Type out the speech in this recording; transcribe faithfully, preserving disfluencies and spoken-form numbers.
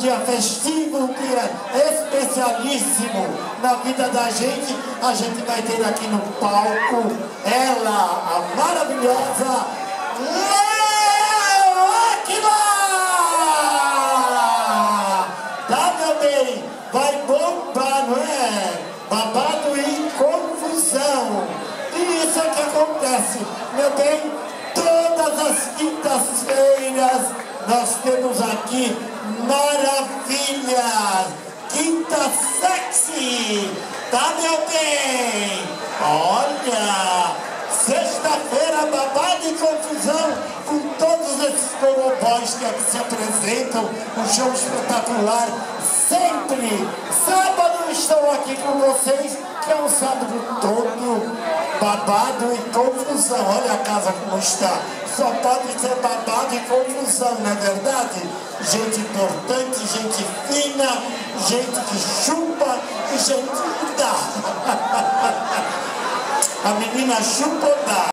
dia festivo, um dia especialíssimo na vida da gente. A gente vai ter aqui no palco ela, a maravilhosa Léo Aquila! Tá, meu bem? Vai bombar, não é? Babado e confusão. E isso é que acontece, meu bem? Todas as quintas-feiras nós temos aqui maravilhas, quinta sexy, tá, meu bem? Olha, sexta-feira babado e confusão com todos esses cowboys que aqui se apresentam, um show espetacular, sempre. Sábado estou aqui com vocês, que é um sábado todo babado e confusão. Olha a casa como está. Só pode ser babado e confusão, não é verdade? Gente importante, gente fina, gente que chupa e gente que dá. A menina chupa ou dá?